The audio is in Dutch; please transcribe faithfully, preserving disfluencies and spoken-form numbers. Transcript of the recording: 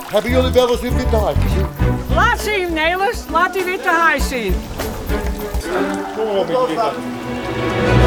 Hebben jullie wel eens een witte haai gezien? Laat zien, Nelis. Laat die witte haai zien. Kom op,